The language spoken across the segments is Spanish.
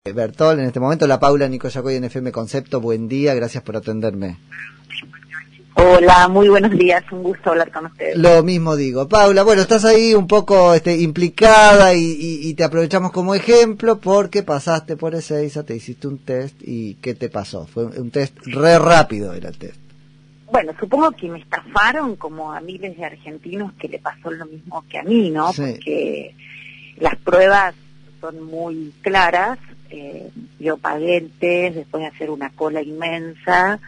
Bertol, en este momento la Paula Nico Yacoy en FM Concepto. Buen día, gracias por atenderme. Hola, muy buenos días, un gusto hablar con ustedes. Lo mismo digo. Paula, bueno, estás ahí un poco implicada y te aprovechamos como ejemplo porque pasaste por Ezeiza, te hiciste un test y ¿qué te pasó? Fue un test re rápido, era el test. Bueno, supongo que me estafaron como a miles de argentinos que le pasó lo mismo que a mí, ¿no? Sí. Porque las pruebas son muy claras. Yo pagué el test después de hacer una cola inmensa.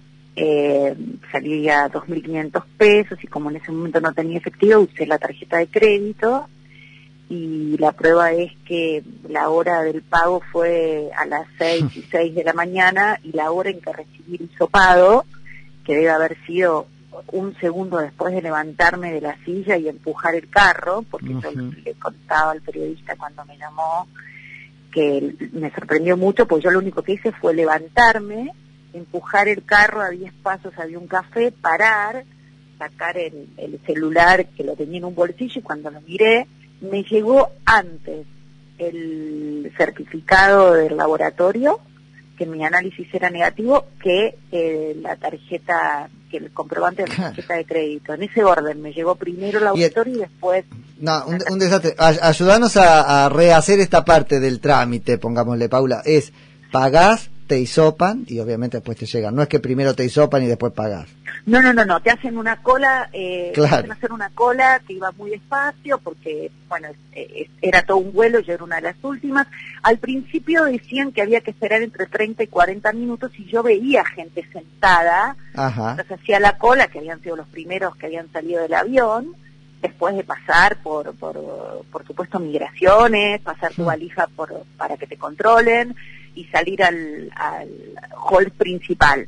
Salía 2.500 pesos y como en ese momento no tenía efectivo usé la tarjeta de crédito y la prueba es que la hora del pago fue a las 6:06 de la mañana y la hora en que recibí el hisopado, que debe haber sido un segundo después de levantarme de la silla y empujar el carro, porque yo le contaba al periodista cuando me llamó que me sorprendió mucho, pues yo lo único que hice fue levantarme, empujar el carro a 10 pasos, había un café, parar, sacar el celular que lo tenía en un bolsillo y cuando lo miré, me llegó antes el certificado del laboratorio, que mi análisis era negativo, que la tarjeta, que el comprobante de la tarjeta de crédito. En ese orden, me llegó primero el laboratorio y después... No, un desastre. Ayúdanos a rehacer esta parte del trámite, pongámosle, Paula. Es, pagás, te hisopan y obviamente después te llegan. No es que primero te hisopan y después pagás. No, te hacen una cola, claro. Te hacen hacer una cola que iba muy despacio porque, bueno, era todo un vuelo, yo era una de las últimas. Al principio decían que había que esperar entre 30 y 40 minutos y yo veía gente sentada. Ajá. Entonces hacía la cola, que habían sido los primeros que habían salido del avión, después de pasar por supuesto migraciones, pasar tu valija para que te controlen y salir al hall principal.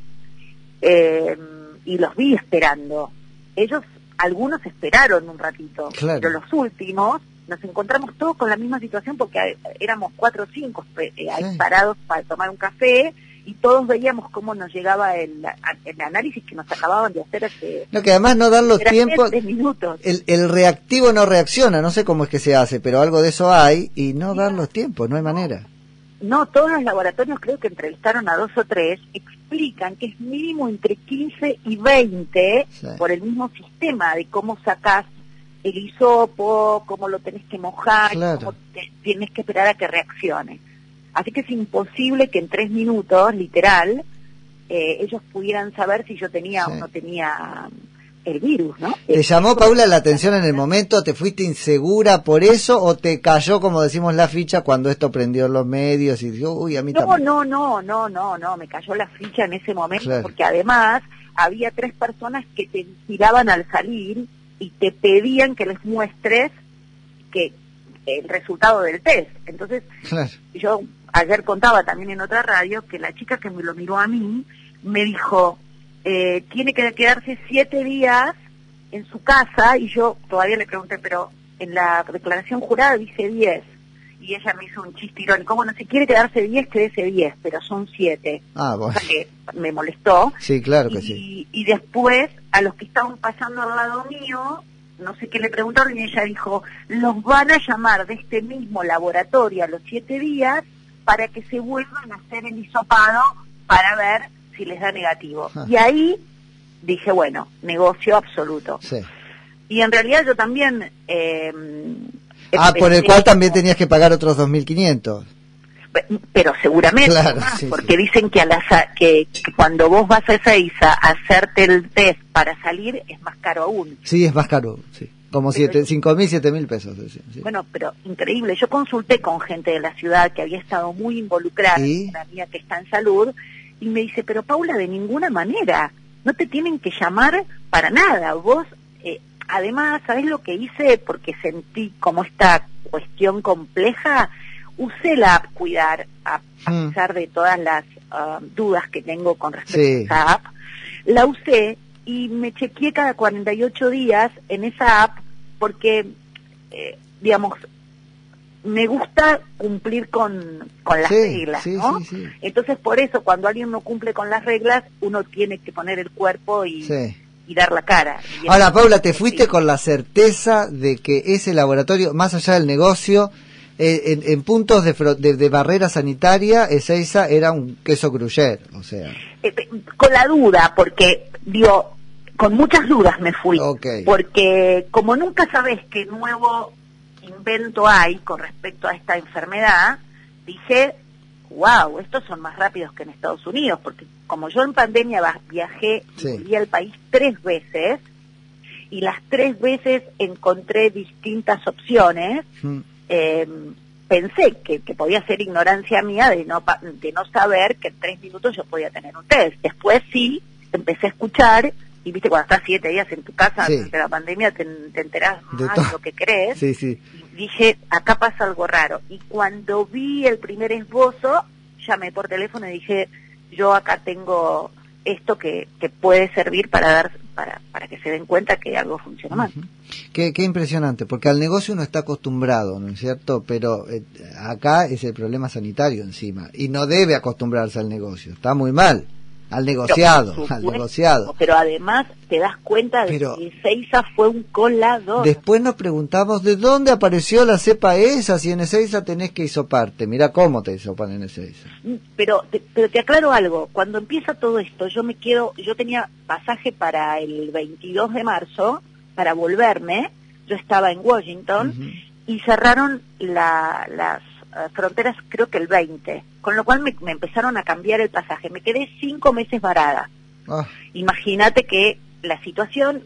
Y los vi esperando. Ellos, algunos esperaron un ratito, claro. Pero los últimos nos encontramos todos con la misma situación porque éramos 4 o 5 ahí parados para tomar un café y todos veíamos cómo nos llegaba el análisis que nos acababan de hacer hace... No, que además no dan los tiempos... 10 minutos. El reactivo no reacciona, no sé cómo es que se hace, pero algo de eso hay y no dan los tiempos, no hay manera. No, todos los laboratorios, creo que entrevistaron a 2 o 3, explican que es mínimo entre 15 y 20 sí. Por el mismo sistema de cómo sacás el hisopo, cómo lo tenés que mojar, claro. Cómo tienes que esperar a que reaccione. Así que es imposible que en 3 minutos, literal, ellos pudieran saber si yo tenía o no tenía el virus, ¿no? ¿Te llamó, Paula, la atención en el momento? ¿Te fuiste insegura por eso o te cayó, como decimos, la ficha cuando esto prendió los medios y dijo, uy, a mí también? No, me cayó la ficha en ese momento, claro. Porque además había 3 personas que te vigilaban al salir y te pedían que les muestres que el resultado del test. Entonces, claro. Yo ayer contaba también en otra radio que la chica que me lo miró a mí me dijo... tiene que quedarse 7 días en su casa y yo todavía le pregunté, pero en la declaración jurada dice 10 y ella me hizo un chiste irónico, bueno, si quiere quedarse 10, quédese 10, pero son 7. Bueno. O sea que me molestó. Sí, claro que sí. Y después, a los que estaban pasando al lado mío, no sé qué le preguntaron y ella dijo, los van a llamar de este mismo laboratorio a los 7 días para que se vuelvan a hacer el hisopado para ver si les da negativo. Y ahí dije, bueno, negocio absoluto. Sí. Y en realidad yo también... por el cual también tenías que pagar otros 2.500. Pero seguramente, claro, más, sí, porque sí. Dicen que cuando vos vas a Ezeiza a hacerte el test para salir es más caro aún. Sí, es más caro, sí. Como 5.000, 7.000 pesos. Sí. Bueno, pero increíble. Yo consulté con gente de la ciudad que había estado muy involucrada, una mía que está en salud, y me dice, pero Paula, de ninguna manera, no te tienen que llamar para nada. Vos, además, ¿sabés lo que hice? Porque sentí como esta cuestión compleja, usé la app Cuidar, a pesar de todas las dudas que tengo con respecto a esa app. La usé y me chequeé cada 48 días en esa app porque, digamos, me gusta cumplir con las reglas, ¿no? Sí. Entonces, por eso, cuando alguien no cumple con las reglas, uno tiene que poner el cuerpo y dar la cara. Ahora, Paula, ¿te fuiste con la certeza de que ese laboratorio, más allá del negocio, en puntos de barrera sanitaria, Ezeiza era un queso gruyère, o sea. Con la duda, porque, digo, con muchas dudas me fui. Okay. Porque como nunca sabes qué nuevo invento hay con respecto a esta enfermedad, dije, wow, estos son más rápidos que en Estados Unidos, porque como yo en pandemia viajé, volví al país 3 veces, y las 3 veces encontré distintas opciones. Pensé que podía ser ignorancia mía de no saber que en 3 minutos yo podía tener un test. Después sí, empecé a escuchar, y viste, cuando estás 7 días en tu casa durante la pandemia, te enterás más de lo que crees. Sí, sí. Y dije, acá pasa algo raro. Y cuando vi el primer esbozo, llamé por teléfono y dije, yo acá tengo esto que puede servir para que se den cuenta que algo funciona mal. Qué impresionante, porque al negocio uno está acostumbrado, ¿no es cierto? Pero acá es el problema sanitario encima, y no debe acostumbrarse al negocio, está muy mal, al negociado. Pero además te das cuenta de que Ezeiza fue un colador. Después nos preguntamos de dónde apareció la cepa esa, si en Ezeiza tenés que hisoparte, mira cómo te hisopan en Ezeiza. Pero te aclaro algo, cuando empieza todo esto, yo tenía pasaje para el 22 de marzo, para volverme, yo estaba en Washington, y cerraron las fronteras creo que el 20, con lo cual me empezaron a cambiar el pasaje, me quedé 5 meses varada. Imagínate que la situación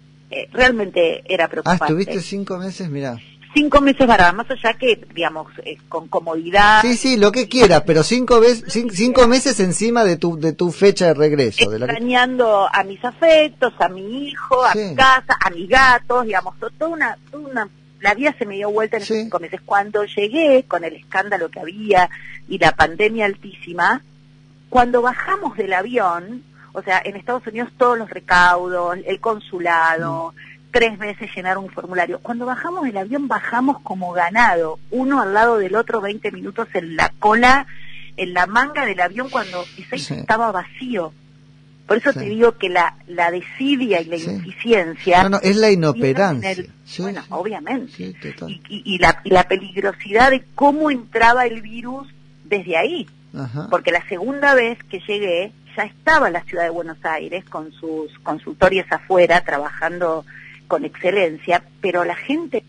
realmente era preocupante. ¿Estuviste 5 meses? Mirá. 5 meses varada, más allá que, digamos, con comodidad. Sí, lo que quieras, pero 5 meses encima de tu fecha de regreso. Extrañando a mis afectos, a mi hijo, a mi casa, a mis gatos, digamos, toda una la vida se me dio vuelta en esos 5 meses. Cuando llegué, con el escándalo que había y la pandemia altísima, cuando bajamos del avión, o sea, en Estados Unidos todos los recaudos, el consulado, 3 veces llenar un formulario. Cuando bajamos del avión, bajamos como ganado, uno al lado del otro, 20 minutos en la cola, en la manga del avión, cuando Ezeiza estaba vacío. Por eso te digo que la desidia y la ineficiencia... No, es la inoperancia. Bueno, obviamente. Sí, total. Y la peligrosidad de cómo entraba el virus desde ahí. Porque la segunda vez que llegué, ya estaba en la ciudad de Buenos Aires con sus consultorios afuera, trabajando con excelencia, pero la gente...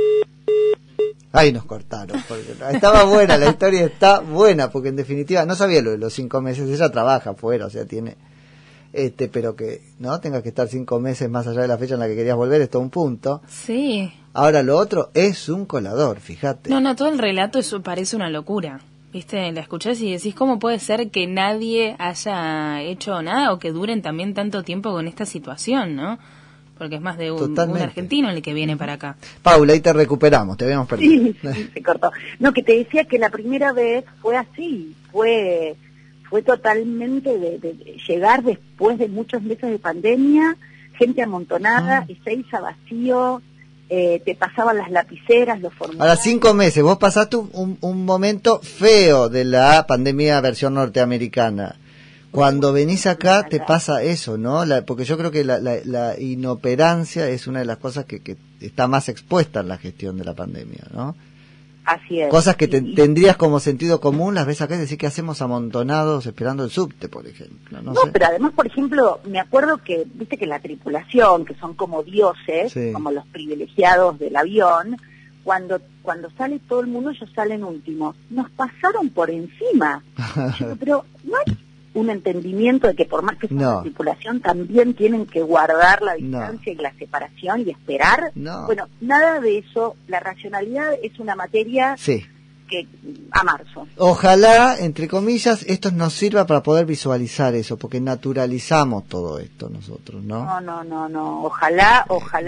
Ahí nos cortaron, porque estaba buena, la historia está buena, porque en definitiva, no sabía lo de los 5 meses, ella trabaja afuera, o sea, tiene... pero que no tengas que estar 5 meses más allá de la fecha en la que querías volver, es todo un punto. Sí. Ahora lo otro es un colador, fíjate. No, todo el relato eso parece una locura. ¿Viste? La escuchás y decís, ¿cómo puede ser que nadie haya hecho nada o que duren también tanto tiempo con esta situación, no? Porque es más de un argentino el que viene para acá. Paula, ahí te recuperamos, te habíamos perdido. Sí, se cortó. No, que te decía que la primera vez fue así, fue totalmente de llegar después de muchos meses de pandemia, gente amontonada, Ezeiza vacío, te pasaban las lapiceras, los formularios. Ahora, 5 meses, vos pasaste un momento feo de la pandemia versión norteamericana. Cuando venís acá te pasa eso, ¿no? Porque yo creo que la inoperancia es una de las cosas que está más expuesta en la gestión de la pandemia, ¿no? Así es. Cosas que tendrías como sentido común, las ves acá y decís que hacemos amontonados esperando el subte, por ejemplo. No sé. Pero además, por ejemplo, me acuerdo que, viste que la tripulación, que son como dioses, como los privilegiados del avión, cuando sale todo el mundo, ellos salen últimos. Nos pasaron por encima. Pero no hay un entendimiento de que por más que sea una tripulación, también tienen que guardar la distancia y la separación y esperar. Bueno, nada de eso. La racionalidad es una materia que a marzo. Ojalá, entre comillas, esto nos sirva para poder visualizar eso, porque naturalizamos todo esto nosotros, ¿no? No. Ojalá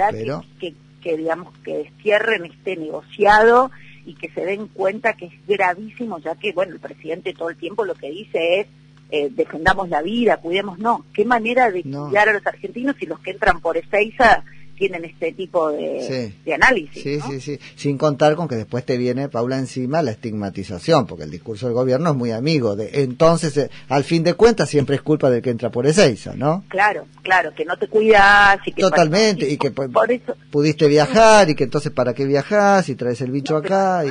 que digamos que destierren este negociado y que se den cuenta que es gravísimo, ya que, bueno, el presidente todo el tiempo lo que dice es defendamos la vida, cuidemos, qué manera de cuidar a los argentinos si los que entran por Ezeiza tienen este tipo de análisis. Sí, sin contar con que después te viene, Paula, encima la estigmatización, porque el discurso del gobierno es muy amigo de, entonces, al fin de cuentas, siempre es culpa del que entra por Ezeiza, ¿no? Claro, que no te cuidas y que... Totalmente, y que por eso, pudiste viajar, y que entonces, ¿para qué viajás? Y traes el bicho acá, y...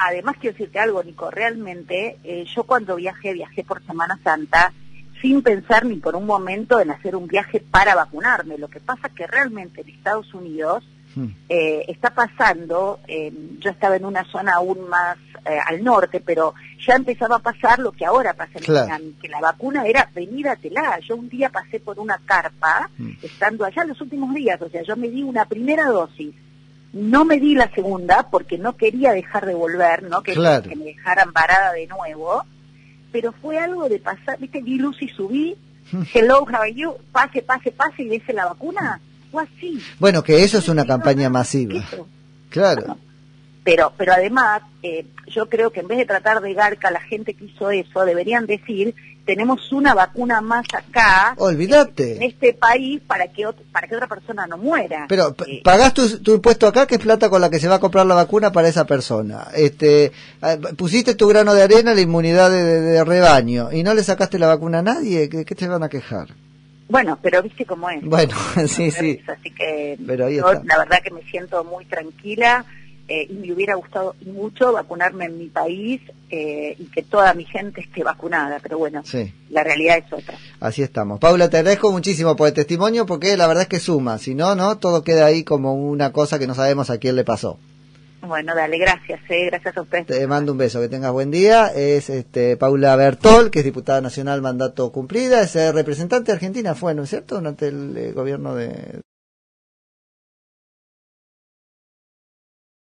además quiero decirte algo, Nico, realmente yo cuando viajé por Semana Santa sin pensar ni por un momento en hacer un viaje para vacunarme. Lo que pasa es que realmente en Estados Unidos está pasando, yo estaba en una zona aún más al norte, pero ya empezaba a pasar lo que ahora pasa en Miami, que la vacuna era venídatela. Yo un día pasé por una carpa, estando allá los últimos días, o sea, yo me di una primera dosis, no me di la segunda porque no quería dejar de volver, no quería que me dejaran varada de nuevo, pero fue algo de pasar, viste, vi luz y subí, hello, how are you, pase, y dese la vacuna. Así. Bueno, que eso es una campaña masiva. Claro. Bueno, pero además, yo creo que en vez de tratar de garca a la gente que hizo eso, deberían decir, tenemos una vacuna más acá, olvídate, en este país, para que otra persona no muera. Pero pagás tu impuesto acá, que es plata con la que se va a comprar la vacuna para esa persona. Pusiste tu grano de arena, la inmunidad de rebaño, y no le sacaste la vacuna a nadie. ¿Qué te van a quejar? Bueno, pero viste cómo es. Bueno, sí. Así que pero yo la verdad que me siento muy tranquila y me hubiera gustado mucho vacunarme en mi país y que toda mi gente esté vacunada, pero bueno, la realidad es otra. Así estamos. Paula, te agradezco muchísimo por el testimonio porque la verdad es que suma, si no, todo queda ahí como una cosa que no sabemos a quién le pasó. Bueno, dale, gracias a usted. Te mando un beso, que tengas buen día. Es Paula Bertol, que es diputada nacional, mandato cumplida, es representante de Argentina, fue, ¿no es cierto?, durante el gobierno de